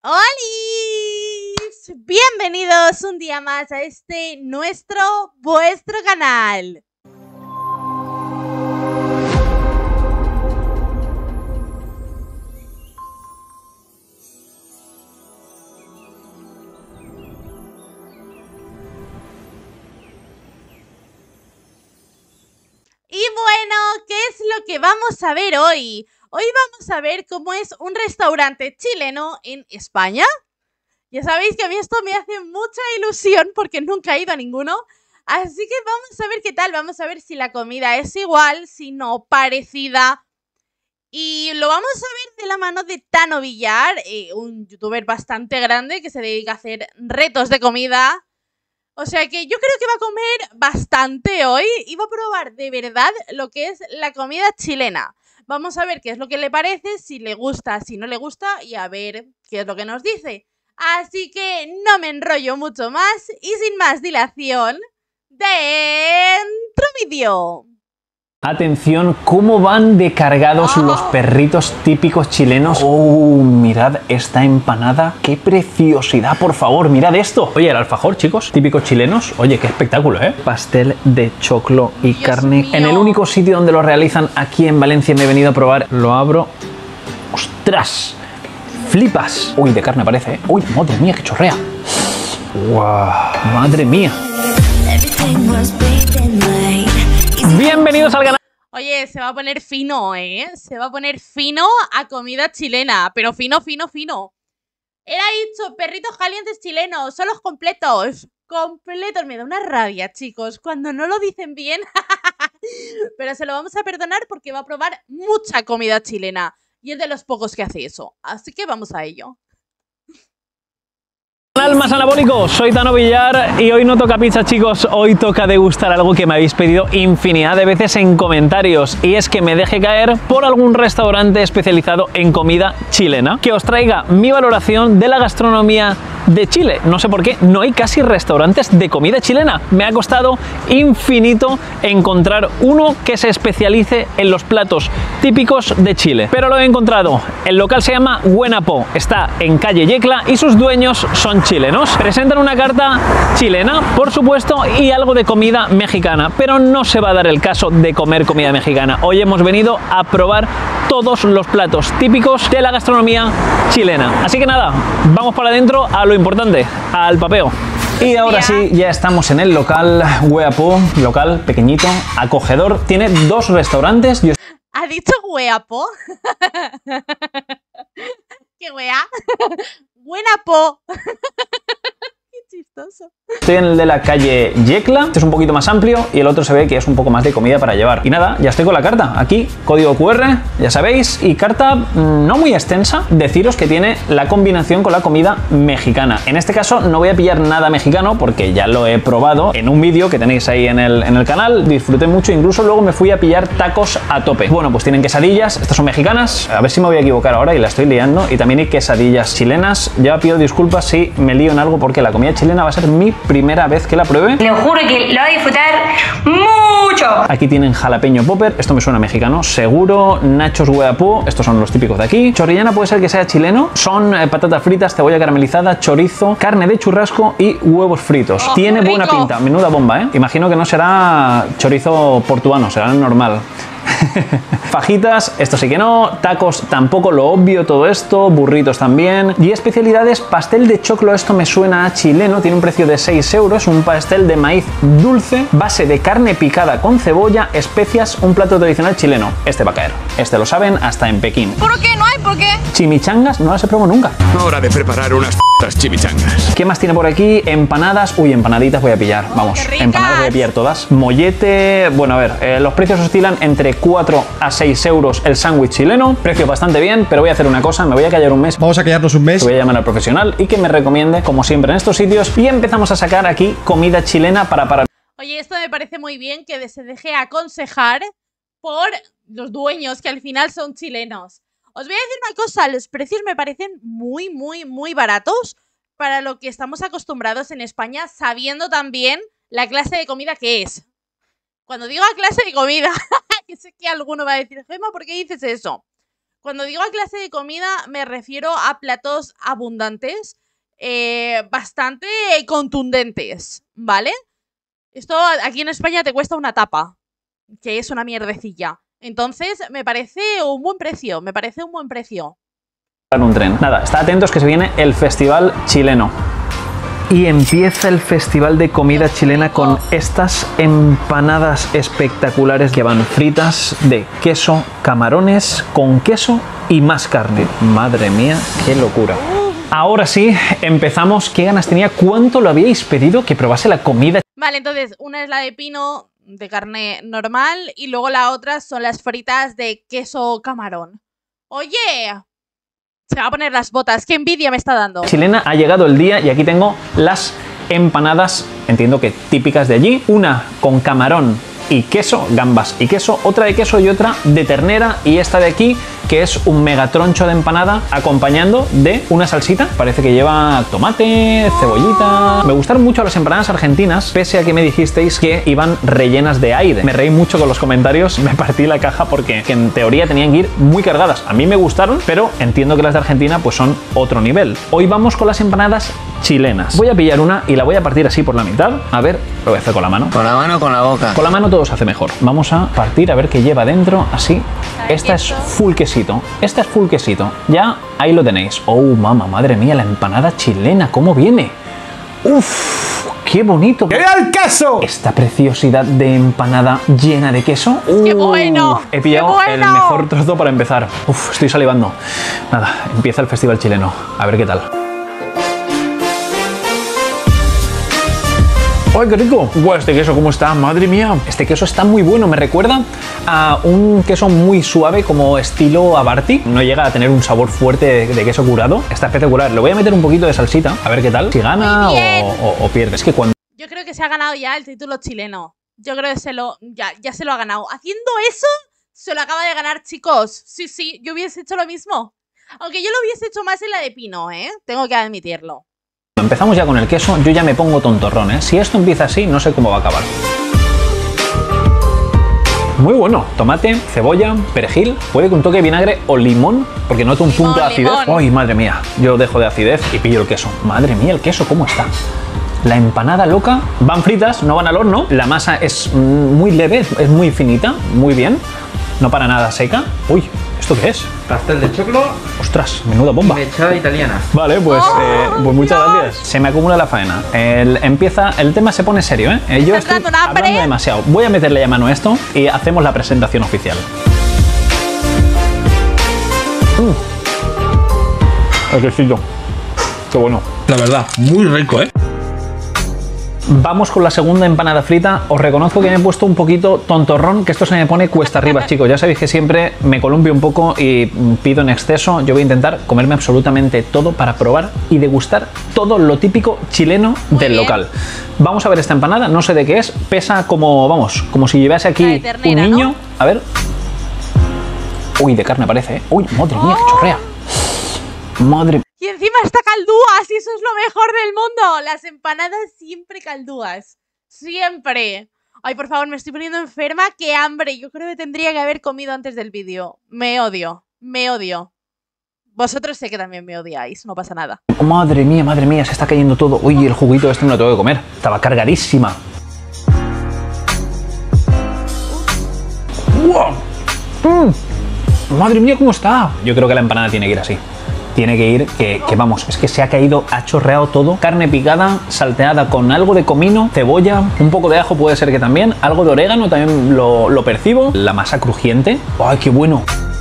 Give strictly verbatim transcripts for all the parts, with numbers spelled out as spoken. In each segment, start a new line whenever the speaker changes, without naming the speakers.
¡Holis! Bienvenidos un día más a este nuestro, vuestro canal. Y bueno, ¿qué es lo que vamos a ver hoy? Hoy vamos a ver cómo es un restaurante chileno en España. Ya sabéis que a mí esto me hace mucha ilusión porque nunca he ido a ninguno. Así que vamos a ver qué tal, vamos a ver si la comida es igual, si no, parecida. Y lo vamos a ver de la mano de Tano Villar, eh, un youtuber bastante grande que se dedica a hacer retos de comida. O sea que yo creo que va a comer bastante hoy y va a probar de verdad lo que es la comida chilena. Vamos a ver qué es lo que le parece, si le gusta, si no le gusta y a ver qué es lo que nos dice. Así que no me enrollo mucho más y sin más dilación, ¡dentro vídeo!
Atención, cómo van de cargados oh. los perritos típicos chilenos. ¡Oh! Mirad esta empanada. ¡Qué preciosidad! Por favor, mirad esto. Oye, el alfajor, chicos, típicos chilenos. Oye, qué espectáculo, ¿eh? Pastel de choclo y Dios carne. Mío. En el único sitio donde lo realizan aquí en Valencia me he venido a probar. Lo abro. ¡Ostras! ¡Flipas! Uy, de carne parece, ¿eh? Uy, madre mía, qué chorrea. ¡Guau! ¡Madre mía! Bienvenidos al canal.
Oye, se va a poner fino, ¿eh? Se va a poner fino a comida chilena. Pero fino, fino, fino. Era dicho, perritos calientes chilenos. Son los completos. Completos. Me da una rabia, chicos, cuando no lo dicen bien. Pero se lo vamos a perdonar porque va a probar mucha comida chilena. Y es de los pocos que hace eso. Así que vamos a ello.
Canal más anabólico, soy Tano Villar y hoy no toca pizza, chicos, hoy toca degustar algo que me habéis pedido infinidad de veces en comentarios, y es que me deje caer por algún restaurante especializado en comida chilena, que os traiga mi valoración de la gastronomía de Chile. No sé por qué, no hay casi restaurantes de comida chilena. Me ha costado infinito encontrar uno que se especialice en los platos típicos de Chile, pero lo he encontrado. El local se llama Buenapo, está en calle Yecla y sus dueños son chilenos. Presentan una carta chilena, por supuesto, y algo de comida mexicana, pero no se va a dar el caso de comer comida mexicana. Hoy hemos venido a probar todos los platos típicos de la gastronomía chilena. Así que nada, vamos para adentro a lo importante, al papeo. Y ahora sí, ya estamos en el local Buenapo, local pequeñito, acogedor. Tiene dos restaurantes. Yo...
¿Ha dicho Buenapo? ¿Qué wea? Buenapo. Qué chistoso.
Estoy en el de la calle Yecla, este es un poquito más amplio y el otro se ve que es un poco más de comida para llevar. Y nada, ya estoy con la carta, aquí, código cu erre, ya sabéis, y carta mmm, no muy extensa, deciros que tiene la combinación con la comida mexicana. En este caso no voy a pillar nada mexicano porque ya lo he probado en un vídeo que tenéis ahí en el, en el canal, disfruté mucho, incluso luego me fui a pillar tacos a tope. Bueno, pues tienen quesadillas, estas son mexicanas, a ver si me voy a equivocar ahora y la estoy liando, y también hay quesadillas chilenas. Ya pido disculpas si me lío en algo porque la comida chilena va a ser mi primera vez que la pruebe.
Le juro que lo voy a disfrutar mucho.
Aquí tienen jalapeño popper, esto me suena mexicano, seguro. Nachos Buenapo, estos son los típicos de aquí. Chorrillana puede ser que sea chileno. Son eh, patatas fritas, cebolla caramelizada, chorizo, carne de churrasco y huevos fritos. Oh, tiene buena rico. Pinta, menuda bomba, ¿eh? Imagino que no será chorizo portuano, será normal. Fajitas, esto sí que no, tacos tampoco, lo obvio todo esto, burritos también, y especialidades, pastel de choclo, esto me suena a chileno, tiene un precio de seis euros, un pastel de maíz dulce, base de carne picada con cebolla, especias, un plato tradicional chileno. Este va a caer, este lo saben hasta en Pekín.
¿Por qué? ¿No hay por qué?
Chimichangas, no las he probado nunca.
Hora de preparar unas chimichangas.
¿Qué más tiene por aquí? Empanadas, uy, empanaditas voy a pillar, vamos, empanadas voy a pillar todas. Mollete, bueno, a ver, eh, los precios oscilan entre cuatro a seis euros el sándwich chileno, precio bastante bien, pero voy a hacer una cosa, me voy a callar un mes.
Vamos a callarnos un mes.
Voy a llamar al profesional y que me recomiende, como siempre en estos sitios, y empezamos a sacar aquí comida chilena para parar.
Oye, esto me parece muy bien que se deje aconsejar por los dueños, que al final son chilenos. Os voy a decir una cosa, los precios me parecen muy, muy, muy baratos para lo que estamos acostumbrados en España, sabiendo también la clase de comida que es. Cuando digo clase de comida, que sé que alguno va a decir, Gemma, ¿por qué dices eso? Cuando digo a clase de comida me refiero a platos abundantes, eh, bastante contundentes, ¿vale? Esto aquí en España te cuesta una tapa, que es una mierdecilla. Entonces me parece un buen precio, me parece un buen precio.
Un tren. Nada, está atentos que se viene el festival chileno. Y empieza el festival de comida chilena con estas empanadas espectaculares que van fritas de queso, camarones con queso y más carne. Madre mía, qué locura. Ahora sí, empezamos. ¿Qué ganas tenía? ¿Cuánto lo habíais pedido que probase la comida?
Vale, entonces una es la de pino de carne normal y luego la otra son las fritas de queso camarón. Oye, se va a poner las botas, qué envidia me está dando.
Chilena, ha llegado el día y aquí tengo las empanadas, entiendo que típicas de allí. Una con camarón y queso, gambas y queso, otra de queso y otra de ternera, y esta de aquí que es un megatroncho de empanada acompañando de una salsita, parece que lleva tomate, cebollita. Me gustaron mucho las empanadas argentinas, pese a que me dijisteis que iban rellenas de aire. Me reí mucho con los comentarios, me partí la caja porque en teoría tenían que ir muy cargadas. A mí me gustaron, pero entiendo que las de Argentina pues son otro nivel. Hoy vamos con las empanadas chilenas. Voy a pillar una y la voy a partir así por la mitad. A ver, lo voy a hacer con la mano.
Con la mano o con la boca.
Con la mano todo se hace mejor. Vamos a partir a ver qué lleva dentro, así. Esta es full quesito. Esta es full quesito. Ya ahí lo tenéis. Oh, mamá, madre mía, la empanada chilena, ¿cómo viene? Uf, qué bonito.
¡Qué el queso!
Esta preciosidad de empanada llena de queso.
¡Qué bueno!
He pillado
¡Qué bueno!
el mejor trozo para empezar. Uf, estoy salivando. Nada, empieza el festival chileno. A ver qué tal. ¡Ay, qué rico! ¡Guau, este queso cómo está! ¡Madre mía! Este queso está muy bueno, me recuerda a un queso muy suave como estilo Abarty. No llega a tener un sabor fuerte de, de queso curado. Está espectacular. Le voy a meter un poquito de salsita, a ver qué tal. Si gana o, o, o pierde. Es que cuando...
Yo creo que se ha ganado ya el título chileno. Yo creo que se lo, ya, ya se lo ha ganado. Haciendo eso, se lo acaba de ganar, chicos. Sí, sí, yo hubiese hecho lo mismo. Aunque yo lo hubiese hecho más en la de pino, ¿eh? Tengo que admitirlo.
Empezamos ya con el queso, yo ya me pongo tontorrón, ¿eh? Si esto empieza así, no sé cómo va a acabar. Muy bueno, tomate, cebolla, perejil, puede que un toque de vinagre o limón, porque noto un
Limón,
punto de acidez.
limón.
¡Ay, madre mía! Yo dejo de acidez y pillo el queso. Madre mía, el queso, ¿cómo está? La empanada loca, van fritas, no van al horno. La masa es muy leve, es muy finita, muy bien. No para nada seca. Uy, ¿esto qué es?
Pastel de choclo.
Ostras, menuda bomba.
Mechada italiana.
Vale, pues,
¡Oh,
eh, pues muchas
Dios!
gracias. Se me acumula la faena. El, empieza, el tema se pone serio, ¿eh? Eh, Yo
estás
estoy
dando un hambre.
hablando demasiado. Voy a meterle ya mano a esto y hacemos la presentación oficial. Mm. El quesillo. Qué bueno.
La verdad, muy rico, ¿eh?
Vamos con la segunda empanada frita. Os reconozco que me he puesto un poquito tontorrón, que esto se me pone cuesta arriba, chicos. Ya sabéis que siempre me columpio un poco y pido en exceso. Yo voy a intentar comerme absolutamente todo para probar y degustar todo lo típico chileno
Muy
del
bien.
local. Vamos a ver esta empanada, no sé de qué es. Pesa como, vamos, como si llevase
La
aquí
de ternera,
un niño.
¿no?
A ver. Uy, de carne parece, ¿eh? Uy, madre mía, qué chorrea. Madre.
Y encima está caldúas, y eso es lo mejor del mundo. Las empanadas siempre caldúas. Siempre. Ay, por favor, me estoy poniendo enferma. ¡Qué hambre! Yo creo que tendría que haber comido antes del vídeo. Me odio. Me odio. Vosotros sé que también me odiáis. No pasa nada.
Oh, madre mía, madre mía, se está cayendo todo. Uy, el juguito este me lo tengo que comer. Estaba cargadísima. ¡Wow! Mm. Madre mía, ¿cómo está? Yo creo que la empanada tiene que ir así. Tiene que ir, que, que vamos, es que se ha caído, ha chorreado todo. Carne picada, salteada con algo de comino, cebolla, un poco de ajo puede ser que también, algo de orégano también lo, lo percibo. La masa crujiente. ¡Ay, qué bueno!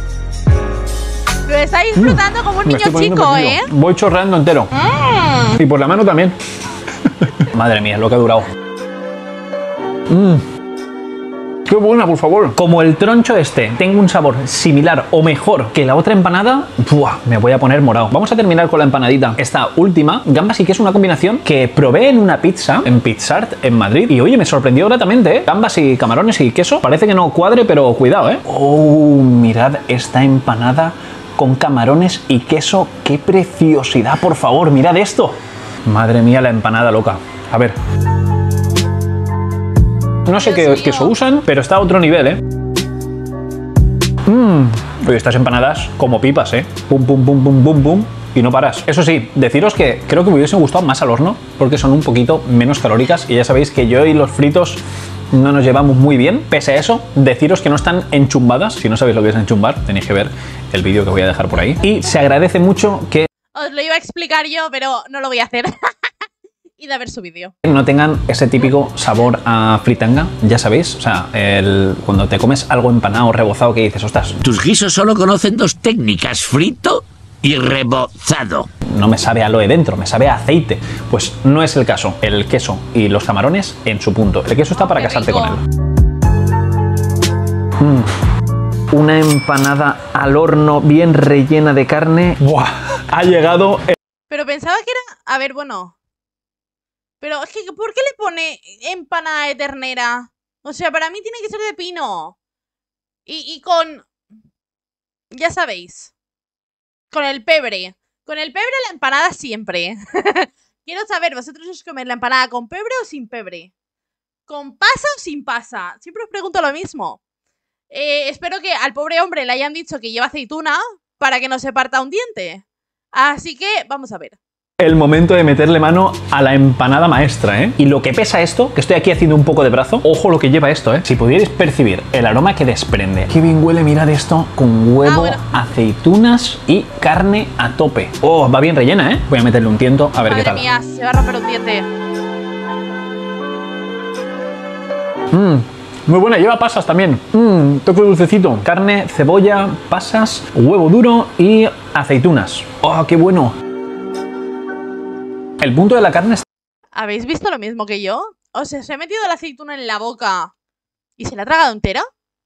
Lo está disfrutando como un
Me
niño
estoy poniendo
chico,
perdido.
¿eh?
Voy chorreando entero.
Mm.
Y por la mano también. Madre mía, lo que ha durado. Mmm. ¡Qué buena, por favor! Como el troncho este tengo un sabor similar o mejor que la otra empanada, ¡buah! Me voy a poner morado. Vamos a terminar con la empanadita. Esta última, gambas y queso, una combinación que probé en una pizza, en Pizzart, en Madrid. Y oye, me sorprendió gratamente, ¿eh? Gambas y camarones y queso. Parece que no cuadre, pero cuidado, ¿eh? ¡Oh! Mirad esta empanada con camarones y queso. ¡Qué preciosidad, por favor! Mirad esto. Madre mía, la empanada loca. A ver. No sé qué
Dios mío.
queso usan, pero está a otro nivel, ¿eh? Mmm, Oye, estas empanadas como pipas, ¿eh? Pum, pum, pum, pum, pum, pum. Y no paras. Eso sí, deciros que creo que me hubiesen gustado más al horno porque son un poquito menos calóricas y ya sabéis que yo y los fritos no nos llevamos muy bien. Pese a eso, deciros que no están enchumbadas. Si no sabéis lo que es enchumbar, tenéis que ver el vídeo que voy a dejar por ahí. Y se agradece mucho que
os lo iba a explicar yo, pero no lo voy a hacer. Y de ver su vídeo.
No tengan ese típico sabor a fritanga, ya sabéis. O sea, el, cuando te comes algo empanado, rebozado, que dices, ostras,
tus guisos solo conocen dos técnicas, frito y rebozado.
No me sabe a aloe dentro, me sabe a aceite. Pues no es el caso. El queso y los camarones en su punto. El queso está para
Qué
casarte
rico.
con él. Mm. Una empanada al horno bien rellena de carne. ¡Buah! Ha llegado el...
Pero pensaba que era... A ver, bueno... Pero es que, ¿por qué le pone empanada de ternera? O sea, para mí tiene que ser de pino. Y, y con... Ya sabéis. Con el pebre. Con el pebre la empanada siempre. Quiero saber, ¿vosotros os coméis la empanada con pebre o sin pebre? ¿Con pasa o sin pasa? Siempre os pregunto lo mismo. Eh, espero que al pobre hombre le hayan dicho que lleva aceituna para que no se parta un diente. Así que, vamos a ver.
El momento de meterle mano a la empanada maestra, ¿eh? Y lo que pesa esto, que estoy aquí haciendo un poco de brazo, ojo lo que lleva esto, ¿eh? Si pudierais percibir el aroma que desprende. Qué bien huele, mirad esto, con huevo,
Ah, bueno.
aceitunas y carne a tope. Oh, va bien rellena, ¿eh? Voy a meterle un tiento, a ver
Madre
qué tal.
mía, se va a romper un diente.
Mmm, muy buena, lleva pasas también. Mmm, toque dulcecito. Carne, cebolla, pasas, huevo duro y aceitunas. Oh, qué bueno. El punto de la carne está...
¿Habéis visto lo mismo que yo? O sea, se ha metido la aceituna en la boca y se la ha tragado entera.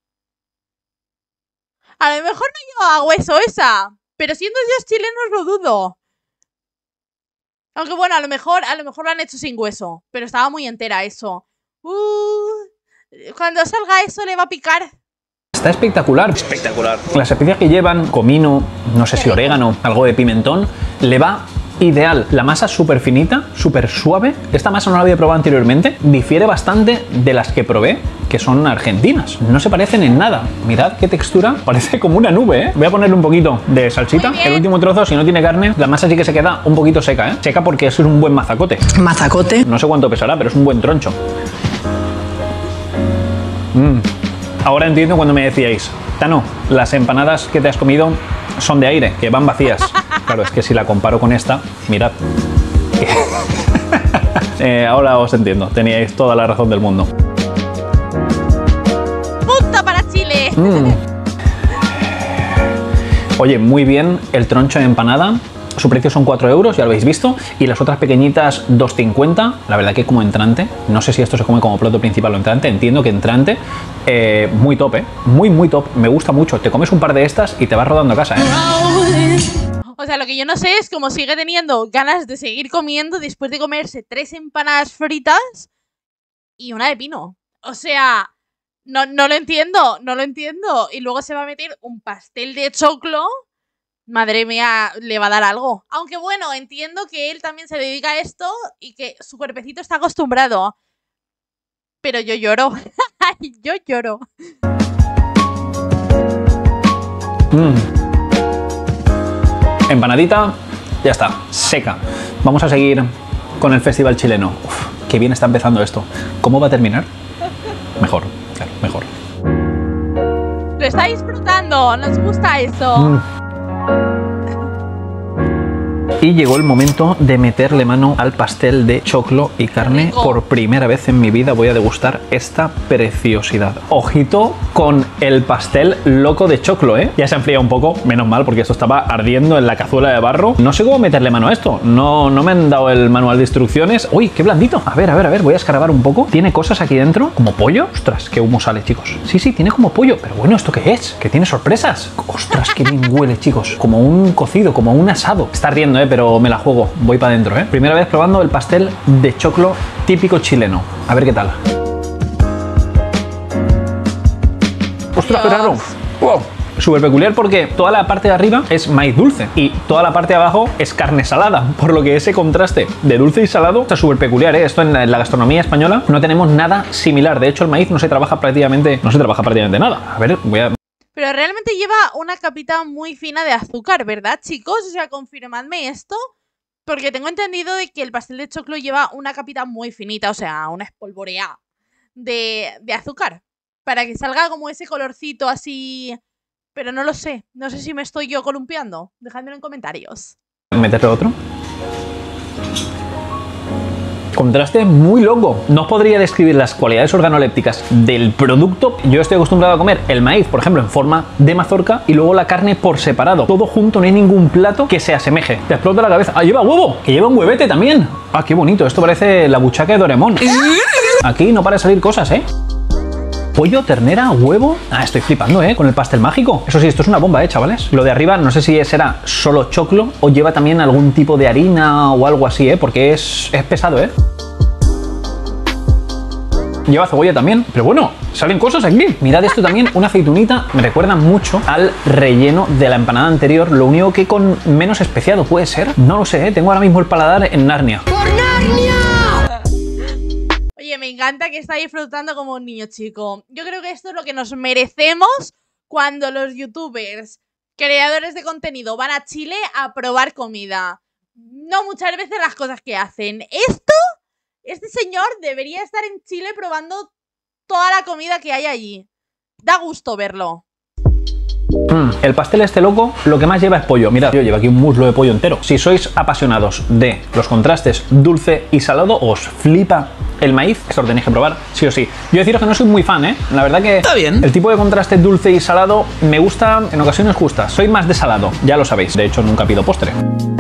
A lo mejor no lleva hueso esa, pero siendo ellos chilenos lo dudo. Aunque bueno, a lo mejor, a lo mejor lo han hecho sin hueso, pero estaba muy entera eso. Uh, cuando salga eso le va a picar.
Está espectacular.
Espectacular.
Las especias que llevan, comino, no sé si orégano, algo de pimentón, le va ideal. La masa es súper finita, súper suave. Esta masa no la había probado anteriormente. Difiere bastante de las que probé, que son argentinas. No se parecen en nada. Mirad qué textura. Parece como una nube, ¿eh? Voy a ponerle un poquito de salsita.
Muy bien.
El último trozo, si no tiene carne, la masa sí que se queda un poquito seca, ¿eh? Seca porque eso es un buen mazacote.
Mazacote.
No sé cuánto pesará, pero es un buen troncho. Mm. Ahora entiendo cuando me decíais, Tano, las empanadas que te has comido son de aire, que van vacías. Claro, es que si la comparo con esta, mirad. eh, ahora os entiendo, teníais toda la razón del mundo.
¡Punto para Chile!
Mm. Oye, muy bien el troncho de empanada. Su precio son cuatro euros, ya lo habéis visto. Y las otras pequeñitas, dos cincuenta. La verdad que como entrante, no sé si esto se come como plato principal o entrante. Entiendo que entrante, eh, muy top, ¿eh? Muy, muy top. Me gusta mucho. Te comes un par de estas y te vas rodando a casa, ¿eh?
O sea, lo que yo no sé es cómo sigue teniendo ganas de seguir comiendo después de comerse tres empanadas fritas y una de pino. O sea, no, no lo entiendo, no lo entiendo. Y luego se va a meter un pastel de choclo. Madre mía, le va a dar algo. Aunque bueno, entiendo que él también se dedica a esto y que su cuerpecito está acostumbrado. Pero yo lloro. Yo lloro.
Mm. Empanadita, ya está, seca. Vamos a seguir con el festival chileno. Uf, qué bien está empezando esto. ¿Cómo va a terminar? Mejor, claro, mejor.
Lo está disfrutando, nos gusta eso.
Mm. Y llegó el momento de meterle mano al pastel de choclo y carne.
Rico.
Por primera vez en mi vida voy a degustar esta preciosidad. Ojito con el pastel loco de choclo, ¿eh? Ya se ha enfriado un poco, menos mal, porque esto estaba ardiendo en la cazuela de barro. No sé cómo meterle mano a esto. No, no me han dado el manual de instrucciones. ¡Uy, qué blandito! A ver, a ver, a ver, voy a escarbar un poco. Tiene cosas aquí dentro, como pollo. Ostras, qué humo sale, chicos. Sí, sí, tiene como pollo. Pero bueno, ¿esto qué es? Que tiene sorpresas. Ostras, qué bien huele, chicos. Como un cocido, como un asado. Está ardiendo, ¿eh? Pero me la juego. Voy para adentro, ¿eh? Primera vez probando el pastel de choclo típico chileno. A ver qué tal. ¡Ostras, qué raro! ¡Wow! Súper peculiar porque toda la parte de arriba es maíz dulce y toda la parte de abajo es carne salada, por lo que ese contraste de dulce y salado está súper peculiar, ¿eh? Esto en la, en la gastronomía española no tenemos nada similar. De hecho, el maíz no se trabaja prácticamente, no se trabaja prácticamente nada. A ver, voy a...
Pero realmente lleva una capita muy fina de azúcar, ¿verdad, chicos? O sea, confirmadme esto. Porque tengo entendido de que el pastel de choclo lleva una capita muy finita, o sea, una espolvoreada de, de azúcar. Para que salga como ese colorcito así... Pero no lo sé. No sé si me estoy yo columpiando. Dejadmelo en comentarios.
Meterle otro. Contraste muy loco. No os podría describir las cualidades organolépticas del producto. Yo estoy acostumbrado a comer el maíz, por ejemplo, en forma de mazorca y luego la carne por separado. Todo junto, no hay ningún plato que se asemeje. Te explota la cabeza. ¡Ah, lleva huevo! ¡Que lleva un huevete también! ¡Ah, qué bonito! Esto parece la buchaca de Doraemon. Aquí no para de salir cosas, ¿eh? Pollo, ternera, huevo... Ah, estoy flipando, ¿eh? Con el pastel mágico. Eso sí, esto es una bomba, ¿eh, chavales? Lo de arriba, no sé si será solo choclo o lleva también algún tipo de harina o algo así, ¿eh? Porque es, es pesado, ¿eh? Lleva cebolla también. Pero bueno, salen cosas aquí. Mirad esto también, una aceitunita. Me recuerda mucho al relleno de la empanada anterior. Lo único que con menos especiado, ¿puede ser? No lo sé, ¿eh? Tengo ahora mismo el paladar en Narnia.
¡Por Narnia! Oye, me encanta que está disfrutando como un niño chico. Yo creo que esto es lo que nos merecemos cuando los youtubers, creadores de contenido, van a Chile a probar comida. No muchas veces las cosas que hacen. Esto, este señor debería estar en Chile probando toda la comida que hay allí. Da gusto verlo.
Mm, el pastel este loco, lo que más lleva es pollo. Mirad, yo llevo aquí un muslo de pollo entero. Si sois apasionados de los contrastes dulce y salado, os flipa el maíz, esto lo tenéis que probar, sí o sí. Yo deciros que no soy muy fan, ¿eh? La verdad que
está bien.
El tipo de contraste dulce y salado me gusta, en ocasiones gusta. Soy más de salado, ya lo sabéis. De hecho, nunca pido postre.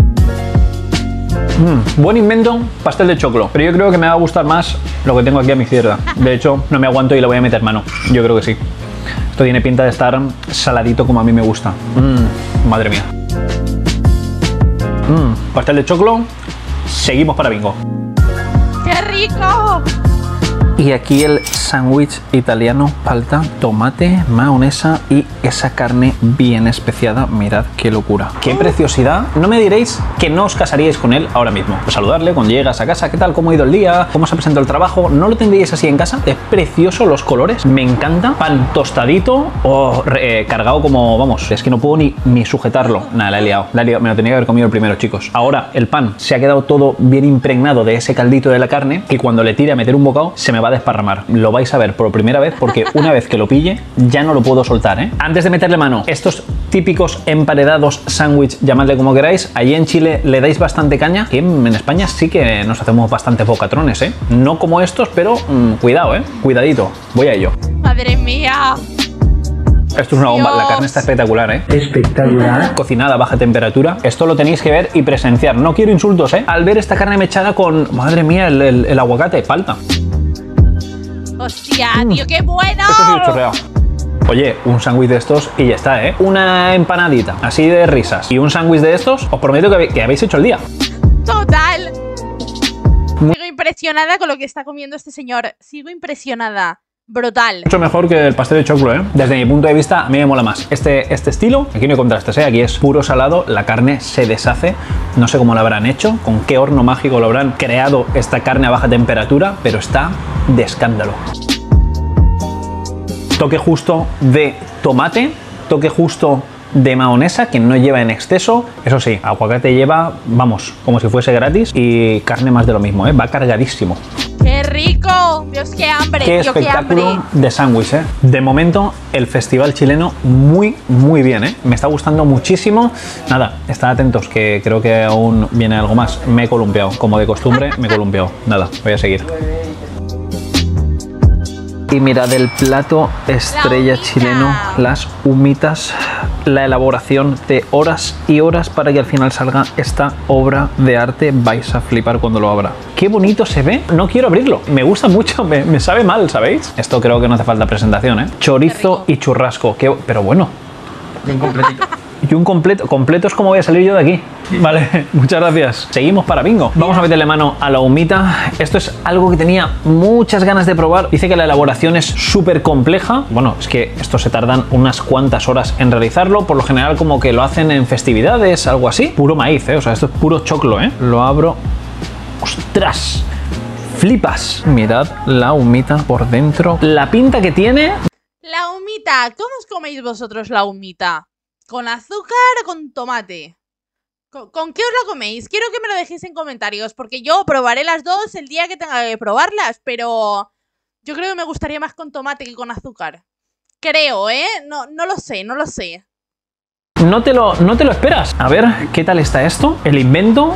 Mm, buen invento, pastel de choclo. Pero yo creo que me va a gustar más lo que tengo aquí a mi izquierda. De hecho, no me aguanto y le voy a meter mano. Yo creo que sí. Esto tiene pinta de estar saladito como a mí me gusta. Mm, madre mía. Mm, pastel de choclo. Seguimos para bingo.
¡Qué rico!
Y aquí el sándwich italiano, palta, tomate, mayonesa y esa carne bien especiada. Mirad qué locura. ¡Qué preciosidad! No me diréis que no os casaríais con él ahora mismo. Pues saludarle cuando llegas a casa. ¿Qué tal? ¿Cómo ha ido el día? ¿Cómo se ha presentado el trabajo? ¿No lo tendríais así en casa? Es precioso los colores. Me encanta. Pan tostadito o eh, cargado como... Vamos, es que no puedo ni, ni sujetarlo. Nada, la he liado. La he liado. Me lo tenía que haber comido el primero, chicos. Ahora el pan se ha quedado todo bien impregnado de ese caldito de la carne y cuando le tire a meter un bocado se me va a desparramar. Lo vais a ver por primera vez porque una vez que lo pille ya no lo puedo soltar, ¿eh? Antes de meterle mano, estos típicos emparedados sándwich, llamadle como queráis, allí en Chile le dais bastante caña, que en España sí que nos hacemos bastante bocatrones, ¿eh? No como estos, pero mmm, cuidado, ¿eh? Cuidadito, voy a ello.
¡Madre mía!
Esto es una bomba, la carne está espectacular, ¿eh? Espectacular. Cocinada a baja temperatura. Esto lo tenéis que ver y presenciar. No quiero insultos, ¿eh? Al ver esta carne mechada con, madre mía, el, el, el aguacate, palta.
¡Hostia, tío, qué bueno!
Esto sí, chorreado. Oye, un sándwich de estos y ya está, ¿eh? Una empanadita, así de risas. Y un sándwich de estos, os prometo que, que habéis hecho el día.
¡Total! Sigo impresionada con lo que está comiendo este señor. Sigo impresionada. Brutal.
Mucho mejor que el pastel de choclo, ¿eh? Desde mi punto de vista, a mí me mola más este, este estilo. Aquí no hay contrastes, ¿eh? Aquí es puro salado, la carne se deshace. No sé cómo lo habrán hecho, con qué horno mágico lo habrán creado esta carne a baja temperatura, pero está de escándalo. Toque justo de tomate, toque justo de mayonesa, que no lleva en exceso. Eso sí, aguacate lleva, vamos, como si fuese gratis, y carne más de lo mismo, ¿eh? Va cargadísimo.
¡Qué rico! Dios, qué hambre.
Qué
tío,
espectáculo
qué hambre.
de sándwich, ¿eh? De momento, el festival chileno muy, muy bien, ¿eh? Me está gustando muchísimo. Nada, estad atentos, que creo que aún viene algo más. Me he columpiado, como de costumbre, me he columpiado. Nada, voy a seguir. Y mirad el plato estrella chileno, las humitas, la elaboración de horas y horas para que al final salga esta obra de arte. Vais a flipar cuando lo abra. ¡Qué bonito se ve! No quiero abrirlo. Me gusta mucho, me, me sabe mal, ¿sabéis? Esto creo que no hace falta presentación, ¿eh? Chorizo y churrasco. Qué, pero bueno.
Bien completito.
Y un completo. Completo es como voy a salir yo de aquí. Vale, muchas gracias. Seguimos para bingo. Vamos a meterle mano a la humita. Esto es algo que tenía muchas ganas de probar. Dice que la elaboración es súper compleja. Bueno, es que esto se tardan unas cuantas horas en realizarlo. Por lo general como que lo hacen en festividades, algo así. Puro maíz, ¿eh? O sea, esto es puro choclo, ¿eh? Lo abro. ¡Ostras! Flipas. Mirad la humita por dentro. La pinta que tiene...
La humita. ¿Cómo os coméis vosotros la humita? ¿Con azúcar o con tomate? ¿Con, ¿Con qué os la coméis? Quiero que me lo dejéis en comentarios, porque yo probaré las dos el día que tenga que probarlas, pero yo creo que me gustaría más con tomate que con azúcar. Creo, ¿eh? No, no lo sé, no lo sé.
No te lo, no te lo esperas. A ver, ¿qué tal está esto? El invento...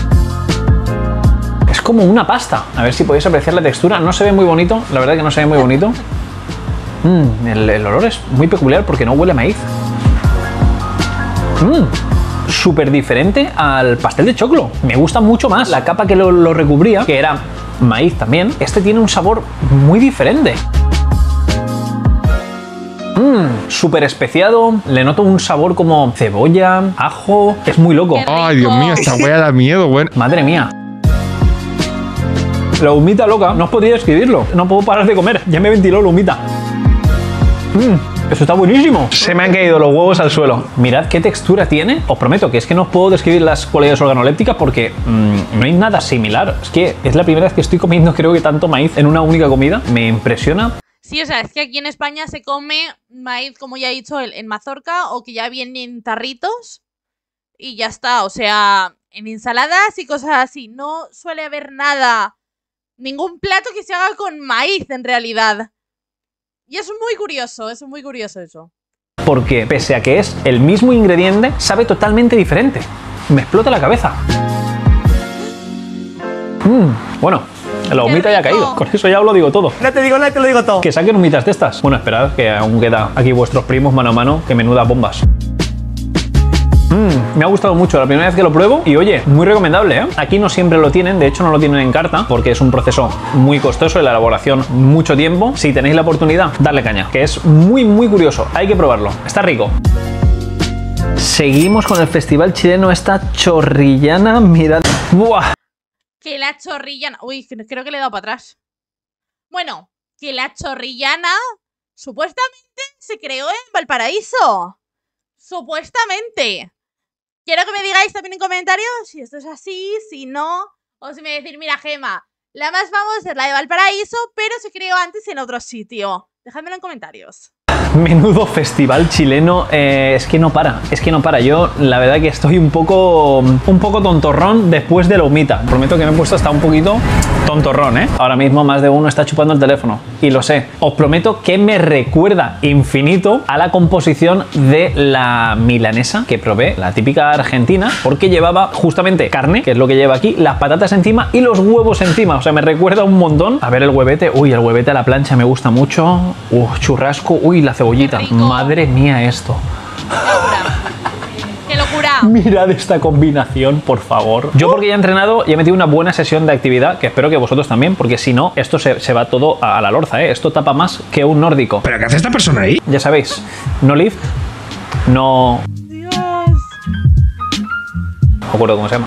Es como una pasta. A ver si podéis apreciar la textura. No se ve muy bonito, la verdad que no se ve muy bonito. Mm, el, el olor es muy peculiar porque no huele a maíz. Mm, súper diferente al pastel de choclo. Me gusta mucho más la capa que lo, lo recubría, que era maíz también. Este tiene un sabor muy diferente. Mmm, súper especiado. Le noto un sabor como cebolla, ajo. Es muy loco.
Ay, Dios mío, esta hueá da miedo, bueno.
Madre mía. La humita loca, no os podría describirlo. No puedo parar de comer, ya me ventiló la humita. Mmm, eso está buenísimo. Se me han caído los huevos al suelo. Mirad qué textura tiene. Os prometo que es que no os puedo describir las cualidades organolépticas porque mmm, no hay nada similar. Es que es la primera vez que estoy comiendo, creo que tanto maíz en una única comida. Me impresiona.
Sí, o sea, es que aquí en España se come maíz, como ya he dicho, en mazorca o que ya viene en tarritos y ya está. O sea, en ensaladas y cosas así. No suele haber nada, ningún plato que se haga con maíz en realidad. Y es muy curioso, es muy curioso eso.
Porque pese a que es el mismo ingrediente, sabe totalmente diferente. Me explota la cabeza. Mm, bueno. La humita ya ha caído, con eso ya os lo digo todo.
No te digo nada, te lo digo todo.
Que saquen humitas de estas. Bueno, esperad, que aún queda aquí vuestros primos mano a mano, que menuda bombas. Mm, me ha gustado mucho la primera vez que lo pruebo y oye, muy recomendable, ¿eh? Aquí no siempre lo tienen, de hecho no lo tienen en carta porque es un proceso muy costoso y la elaboración mucho tiempo. Si tenéis la oportunidad, darle caña, que es muy muy curioso, hay que probarlo, está rico. Seguimos con el festival chileno, esta chorrillana, mirad. ¡Buah!
Que la chorrillana... Uy, creo que le he dado para atrás. Bueno, que la chorrillana supuestamente se creó en Valparaíso. Supuestamente. Quiero que me digáis también en comentarios si esto es así, si no. O si me decís, mira, Gema, la más famosa es la de Valparaíso, pero se creó antes en otro sitio. Dejádmelo en comentarios.
Menudo festival chileno, eh, es que no para, es que no para. Yo la verdad que estoy un poco un poco tontorrón después de la humita. Prometo que me he puesto hasta un poquito tontorrón, ¿eh? Ahora mismo más de uno está chupando el teléfono y lo sé. Os prometo que me recuerda infinito a la composición de la milanesa que probé, la típica argentina, porque llevaba justamente carne, que es lo que lleva aquí, las patatas encima y los huevos encima. O sea, me recuerda un montón. A ver el huevete, uy, el huevete a la plancha me gusta mucho. Uh, churrasco, uy, la cebollita. Madre mía esto.
¡Qué locura!
Mirad esta combinación, por favor. Yo porque ya he entrenado y he metido una buena sesión de actividad, que espero que vosotros también, porque si no, esto se, se va todo a, a la lorza, ¿eh? Esto tapa más que un nórdico.
¿Pero qué hace esta persona ahí?
Ya sabéis, no lift, no...
Dios.
No me acuerdo cómo se llama.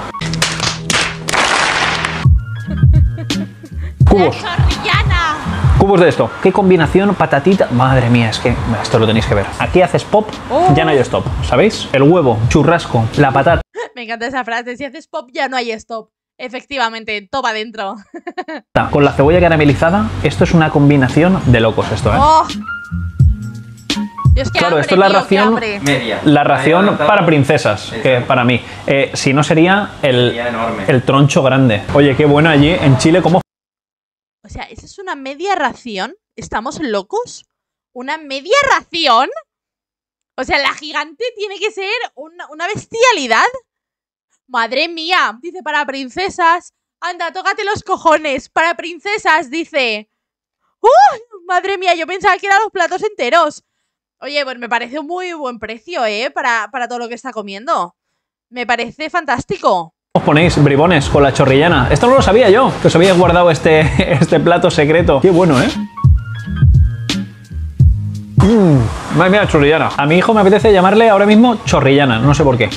Cubos.
La chorrillana.
Cubos de esto. ¿Qué combinación? Patatita. Madre mía, es que esto lo tenéis que ver. Aquí haces pop,
oh.
ya no hay stop. ¿Sabéis? El huevo, churrasco, la patata.
Me encanta esa frase. Si haces pop, ya no hay stop. Efectivamente, toma adentro.
Con la cebolla caramelizada, esto es una combinación de locos esto, ¿eh?
Oh. Dios, qué
claro,
hambre,
esto es la
tío,
ración,
Media.
la ración
Media
para princesas,
Exacto.
que para mí. Eh, si no sería el,
Sería enorme.
el troncho grande. Oye, qué bueno allí en Chile, ¿cómo?
O sea, ¿esa es una media ración? ¿Estamos locos? ¿Una media ración? O sea, la gigante tiene que ser una, una bestialidad. Madre mía, dice para princesas. Anda, tócate los cojones. Para princesas, dice. ¡Uh! Madre mía, yo pensaba que eran los platos enteros. Oye, pues me parece un muy buen precio, ¿eh? Para, para todo lo que está comiendo. Me parece fantástico.
Os ponéis bribones con la chorrillana. Esto no lo sabía yo, que os había guardado este, este plato secreto. Qué bueno, ¿eh? Mmm, madre mía, chorrillana. A mi hijo me apetece llamarle ahora mismo chorrillana, no sé por qué.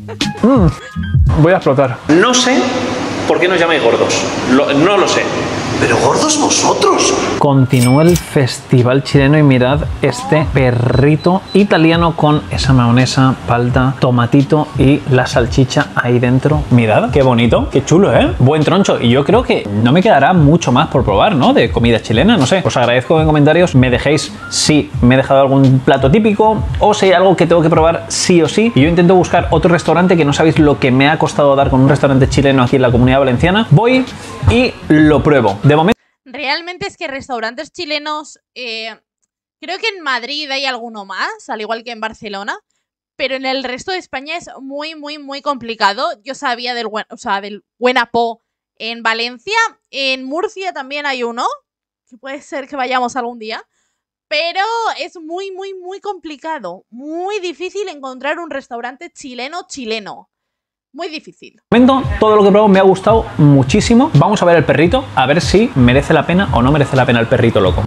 Mm, voy a explotar. No sé por qué nos llamáis gordos. Lo, no lo sé.
Pero gordos vosotros.
Continúa el festival chileno y mirad este perrito italiano con esa mayonesa, palta, tomatito y la salchicha ahí dentro. Mirad, qué bonito, qué chulo, ¿eh? Buen troncho. Y yo creo que no me quedará mucho más por probar, ¿no? De comida chilena, no sé. Os agradezco en comentarios me dejéis si me he dejado algún plato típico o si hay algo que tengo que probar sí o sí. Y yo intento buscar otro restaurante que no sabéis lo que me ha costado dar con un restaurante chileno aquí en la Comunidad Valenciana. Voy y lo pruebo. De momento...
Realmente es que restaurantes chilenos, eh, creo que en Madrid hay alguno más, al igual que en Barcelona, pero en el resto de España es muy, muy, muy complicado. Yo sabía del, o sea, del Buenapó en Valencia, en Murcia también hay uno, que puede ser que vayamos algún día, pero es muy, muy, muy complicado, muy difícil encontrar un restaurante chileno chileno. Muy difícil.
De momento, todo lo que pruebo me ha gustado muchísimo. Vamos a ver el perrito, a ver si merece la pena o no merece la pena el perrito loco.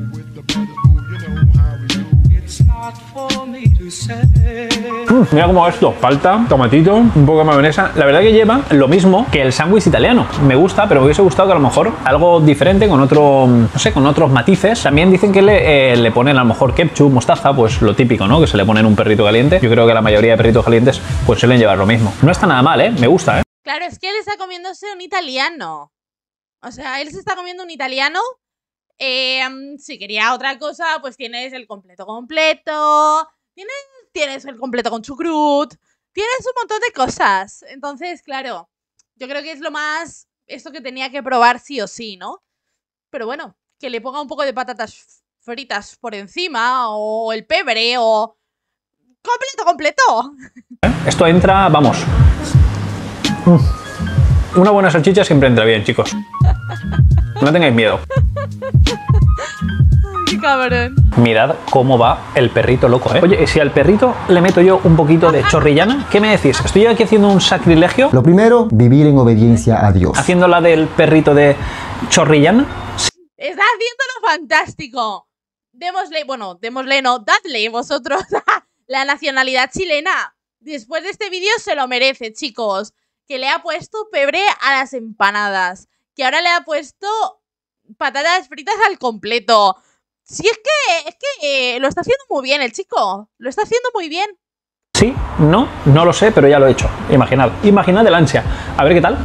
Mm, mira cómo es esto, palta, tomatito, un poco de mayonesa. La verdad que lleva lo mismo que el sándwich italiano. Me gusta, pero me hubiese gustado que a lo mejor algo diferente con otro, no sé, con otros matices. También dicen que le, eh, le ponen a lo mejor ketchup, mostaza, pues lo típico, ¿no? Que se le ponen un perrito caliente. Yo creo que la mayoría de perritos calientes pues suelen llevar lo mismo. No está nada mal, ¿eh? Me gusta, ¿eh?
Claro, es que él está comiéndose un italiano. O sea, él se está comiendo un italiano. Eh, si quería otra cosa, pues tienes el completo completo. Tienes, tienes el completo con chucrut. Tienes un montón de cosas. Entonces, claro, yo creo que es lo más... Esto que tenía que probar sí o sí, ¿no? Pero bueno, que le ponga un poco de patatas fritas por encima. O el pebre, o... ¡Completo, completo!
Esto entra, vamos. Una buena salchicha siempre entra bien, chicos. No tengáis miedo.
¡Qué cabrón!
Mirad cómo va el perrito loco, ¿eh? Oye, si al perrito le meto yo un poquito de chorrillana, ¿qué me decís? ¿Estoy yo aquí haciendo un sacrilegio?
Lo primero, vivir en obediencia a Dios.
¿Haciendo la del perrito de chorrillana?
¡Está haciéndolo fantástico! Démosle, bueno, démosle no, dadle vosotros la nacionalidad chilena. Después de este vídeo se lo merece, chicos. Que le ha puesto pebre a las empanadas. Que ahora le ha puesto patatas fritas al completo. Si es que, es que eh, lo está haciendo muy bien el chico. Lo está haciendo muy bien.
Sí, no, no lo sé, pero ya lo he hecho. Imaginad, imaginad el ansia. A ver qué tal.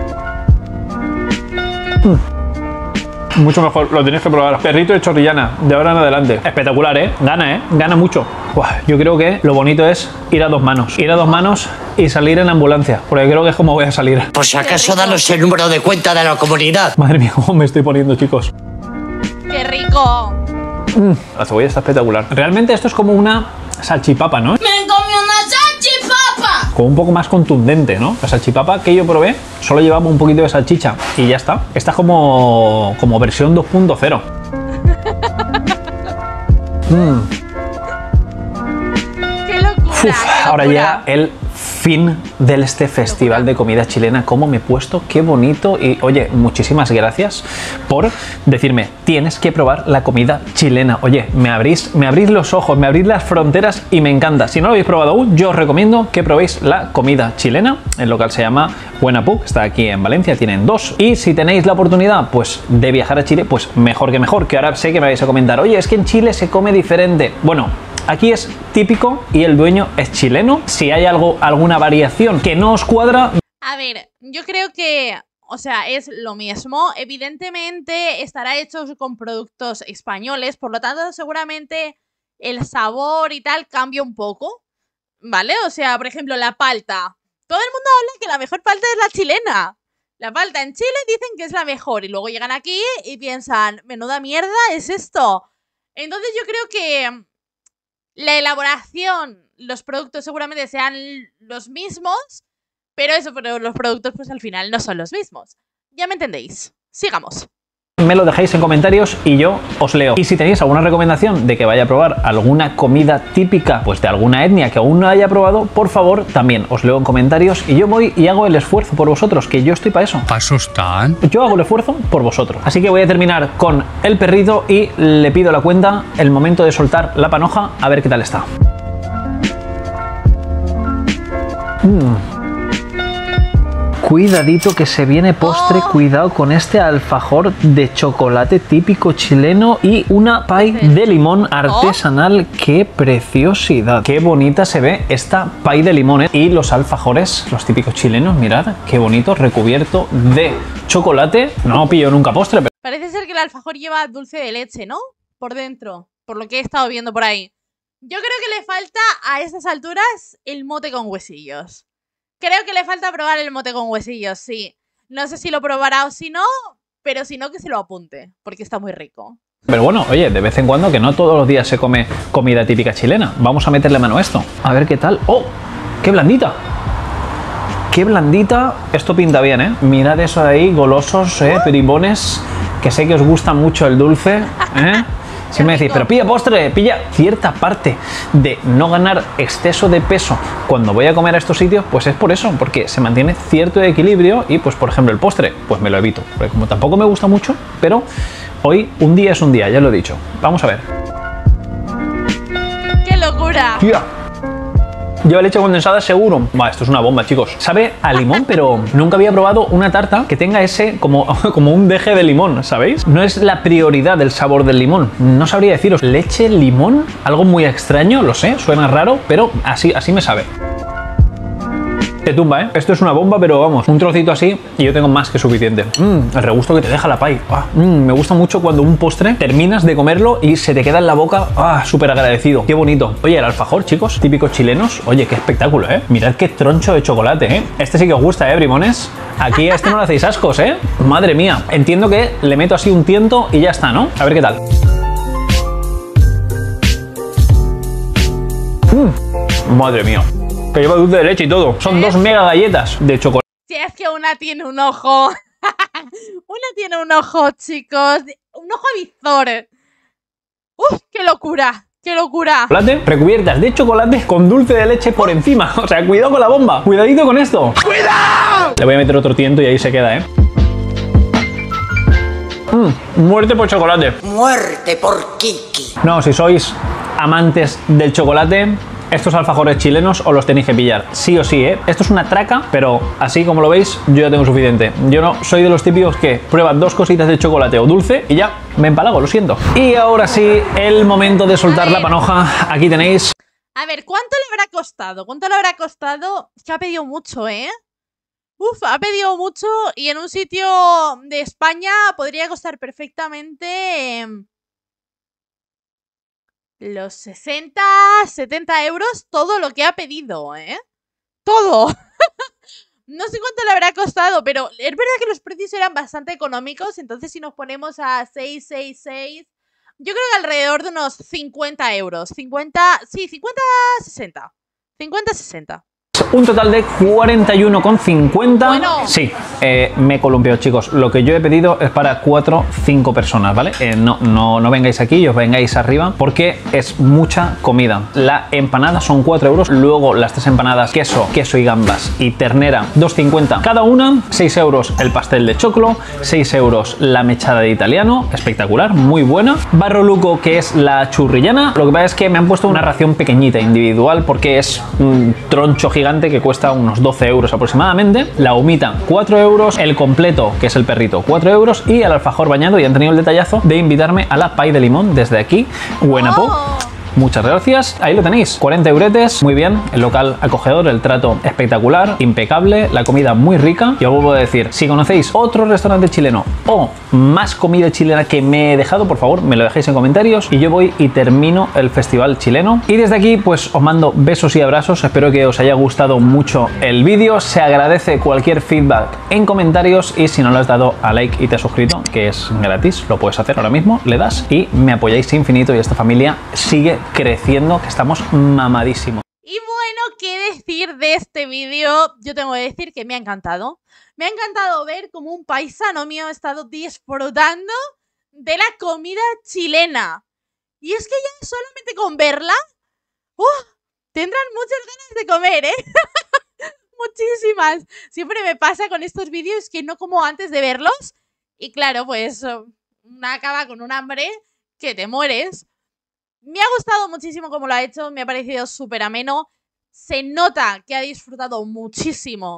Mm. Mucho mejor, lo tenéis que probar. Perrito de chorrillana, de ahora en adelante. Espectacular, ¿eh? Gana, ¿eh? Gana mucho. Uah, yo creo que lo bonito es ir a dos manos. Ir a dos manos y salir en ambulancia. Porque creo que es como voy a salir.
Por si acaso, danos el número de cuenta de la comunidad.
Madre mía, cómo me estoy poniendo, chicos.
¡Qué rico!
Mm, la cebolla está espectacular. Realmente esto es como una salchipapa, ¿no?
¡Me comí una salchipapa!
Como un poco más contundente, ¿no? La salchipapa que yo probé solo llevaba un poquito de salchicha y ya está. Esta es como, como versión dos punto cero. mm.
¡Qué locura!
Uf,
qué locura.
ahora llega el fin de este festival de comida chilena. ¿Cómo me he puesto? ¡Qué bonito! Y oye, muchísimas gracias por decirme, tienes que probar la comida chilena. Oye, me abrís, me abrís los ojos, me abrís las fronteras y me encanta. Si no lo habéis probado aún, yo os recomiendo que probéis la comida chilena. El local se llama Buenapó, está aquí en Valencia, tienen dos. Y si tenéis la oportunidad, pues, de viajar a Chile, pues mejor que mejor. Que ahora sé que me vais a comentar, oye, es que en Chile se come diferente. Bueno, aquí es típico y el dueño es chileno. Si hay algo, alguna variación que no os cuadra...
A ver, yo creo que, o sea, es lo mismo. Evidentemente estará hecho con productos españoles, por lo tanto seguramente el sabor y tal cambia un poco, ¿vale? O sea, por ejemplo, la palta. Todo el mundo habla que la mejor palta es la chilena. La palta en Chile dicen que es la mejor y luego llegan aquí y piensan, menuda mierda es esto. Entonces yo creo que la elaboración, los productos seguramente sean los mismos, pero eso, pero los productos pues al final no son los mismos. Ya me entendéis. Sigamos.
Me lo dejáis en comentarios y yo os leo. Y si tenéis alguna recomendación de que vaya a probar alguna comida típica pues de alguna etnia que aún no haya probado, por favor, también os leo en comentarios y yo voy y hago el esfuerzo por vosotros, que yo estoy para eso.
Paso están.
Yo hago el esfuerzo por vosotros. Así que voy a terminar con el perrito y le pido la cuenta, el momento de soltar la panoja, a ver qué tal está. Mm. Cuidadito que se viene postre,
Oh.
cuidado con este alfajor de chocolate típico chileno y una pie de limón artesanal. ¡Qué preciosidad! ¡Qué bonita se ve esta pie de limón! ¿eh? Y los alfajores, los típicos chilenos, mirad, qué bonito, recubierto de chocolate. No pillo nunca postre, pero...
Parece ser que el alfajor lleva dulce de leche, ¿no? Por dentro, por lo que he estado viendo por ahí. Yo creo que le falta a estas alturas el mote con huesillos. Creo que le falta probar el mote con huesillos, sí. No sé si lo probará o si no, pero si no, que se lo apunte, porque está muy rico.
Pero bueno, oye, de vez en cuando, que no todos los días se come comida típica chilena. Vamos a meterle mano a esto. A ver qué tal. ¡Oh! ¡Qué blandita! ¡Qué blandita! Esto pinta bien, ¿eh? Mirad eso de ahí, golosos, ¿eh? Peribones, que sé que os gusta mucho el dulce, ¿eh? Si me decís, pero pilla postre, pilla cierta parte de no ganar exceso de peso cuando voy a comer a estos sitios, pues es por eso, porque se mantiene cierto equilibrio y pues por ejemplo el postre, pues me lo evito, porque como tampoco me gusta mucho, pero hoy un día es un día, ya lo he dicho. Vamos a ver.
¡Qué locura!
Tía. Lleva leche condensada seguro. Va, esto es una bomba, chicos. Sabe a limón, pero nunca había probado una tarta que tenga ese como, como un deje de limón, ¿sabéis? No es la prioridad del sabor del limón. No sabría deciros. Leche, limón, algo muy extraño, lo sé, suena raro, pero así, así me sabe. Te tumba, ¿eh? Esto es una bomba, pero vamos, un trocito así y yo tengo más que suficiente. Mmm, el regusto que te deja la pie. Ah, mm, me gusta mucho cuando un postre terminas de comerlo y se te queda en la boca. Ah, súper agradecido. Qué bonito. Oye, el alfajor, chicos, típicos chilenos. Oye, qué espectáculo, ¿eh? Mirad qué troncho de chocolate, ¿eh? Este sí que os gusta, ¿eh, brimones? Aquí a este no le hacéis ascos, ¿eh? Madre mía. Entiendo que le meto así un tiento y ya está, ¿no? A ver qué tal. Mmm, madre mía. Que lleva dulce de leche y todo. Son dos mega galletas de chocolate.
Si es que una tiene un ojo. Una tiene un ojo, chicos. Un ojo avizor. ¡Uf! ¡Qué locura! ¡Qué locura!
Recubiertas de chocolate con dulce de leche por encima. O sea, cuidado con la bomba. Cuidadito con esto. ¡Cuidado! Le voy a meter otro tiento y ahí se queda, ¿eh? Mm, muerte por chocolate.
Muerte por Kiki.
No, si sois amantes del chocolate, estos alfajores chilenos os los tenéis que pillar, sí o sí, ¿eh? Esto es una traca, pero así como lo veis, yo ya tengo suficiente. Yo no soy de los típicos que prueban dos cositas de chocolate o dulce y ya me empalago, lo siento. Y ahora sí, el momento de soltar la panoja. Aquí tenéis.
A ver, ¿cuánto le habrá costado? ¿Cuánto le habrá costado? Es que ha pedido mucho, ¿eh? Uf, ha pedido mucho y en un sitio de España podría costar perfectamente... Eh, los sesenta, setenta euros, todo lo que ha pedido, ¿eh? ¡Todo! No sé cuánto le habrá costado, pero es verdad que los precios eran bastante económicos, entonces si nos ponemos a seis, seis, seis, yo creo que alrededor de unos cincuenta euros. cincuenta, sí, cincuenta, sesenta. cincuenta, sesenta.
Un total de cuarenta y uno con cincuenta.
Bueno.
Sí, eh, me columpio, chicos. Lo que yo he pedido es para cuatro cinco personas, ¿vale? Eh, no, no, no vengáis aquí y os vengáis arriba porque es mucha comida. La empanada son cuatro euros. Luego las tres empanadas, queso, queso y gambas y ternera, dos cincuenta cada una. seis euros el pastel de choclo. seis euros la mechada de italiano. Espectacular, muy buena. Barro luco, que es la churrillana. Lo que pasa es que me han puesto una ración pequeñita, individual, porque es un troncho gigante que cuesta unos doce euros aproximadamente. La humita, cuatro euros. El completo, que es el perrito, cuatro euros. Y el alfajor bañado, y han tenido el detallazo de invitarme a la pie de limón desde aquí. Buenapo.
Oh.
Muchas gracias. Ahí lo tenéis. cuarenta euretes. Muy bien. El local acogedor, el trato espectacular, impecable, la comida muy rica. Y os vuelvo a decir, si conocéis otro restaurante chileno o más comida chilena que me he dejado, por favor, me lo dejéis en comentarios y yo voy y termino el festival chileno. Y desde aquí, pues os mando besos y abrazos. Espero que os haya gustado mucho el vídeo. Se agradece cualquier feedback en comentarios y si no lo has dado a like y te has suscrito, que es gratis, lo puedes hacer ahora mismo, le das y me apoyáis infinito y esta familia sigue creciendo, que estamos mamadísimos.
Y bueno, ¿qué decir de este vídeo? Yo tengo que decir que me ha encantado. Me ha encantado ver cómo un paisano mío ha estado disfrutando de la comida chilena. Y es que ya solamente con verla, ¡uh! Tendrán muchas ganas de comer, ¿eh? Muchísimas. Siempre me pasa con estos vídeos que no como antes de verlos. Y claro, pues una acaba con un hambre que te mueres. Me ha gustado muchísimo cómo lo ha hecho, me ha parecido súper ameno. Se nota que ha disfrutado muchísimo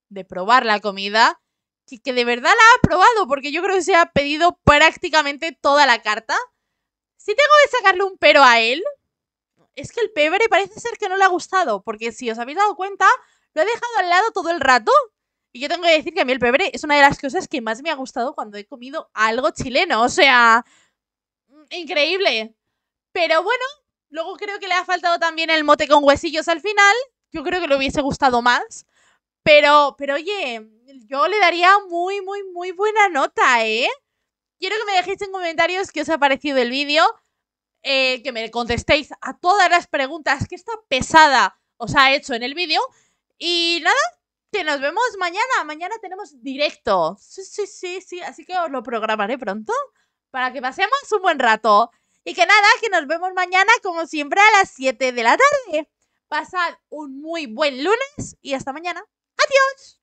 de probar la comida, que, que de verdad la ha probado, porque yo creo que se ha pedido prácticamente toda la carta. Si tengo que sacarle un pero a él, es que el pebre parece ser que no le ha gustado, porque si os habéis dado cuenta, lo he dejado al lado todo el rato. Y yo tengo que decir que a mí el pebre es una de las cosas que más me ha gustado cuando he comido algo chileno. O sea, increíble. Pero bueno, luego creo que le ha faltado también el mote con huesillos al final. Yo creo que le hubiese gustado más. Pero, pero oye, yo le daría muy, muy, muy buena nota, ¿eh? Quiero que me dejéis en comentarios qué os ha parecido el vídeo. Eh, que me contestéis a todas las preguntas que esta pesada os ha hecho en el vídeo. Y nada, que nos vemos mañana. Mañana tenemos directo. Sí, sí, sí, sí. Así que os lo programaré pronto para que pasemos un buen rato. Y que nada, que nos vemos mañana como siempre a las siete de la tarde. Pasad un muy buen lunes y hasta mañana. ¡Adiós!